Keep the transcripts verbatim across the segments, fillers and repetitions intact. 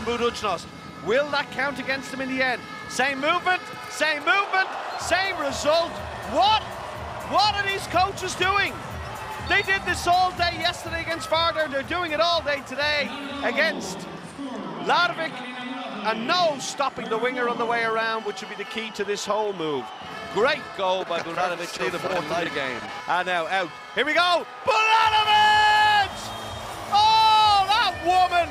from Budućnost. Will that count against him in the end? Same movement, same movement, same result. What? What are these coaches doing? They did this all day yesterday against Vardar. They're doing it all day today against Larvik. And no stopping the winger on the way around, which would be the key to this whole move. Great goal by Bulanovic to the fourth of the game. And now out. Here we go. Bulanovic! Oh, that woman!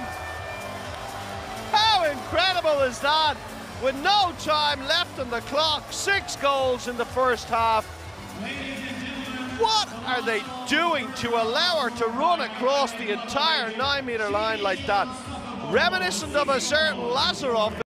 How incredible is that? With no time left on the clock, six goals in the first half. What are they doing to allow her to run across the entire nine metre line like that? Reminiscent of a certain Lazarov.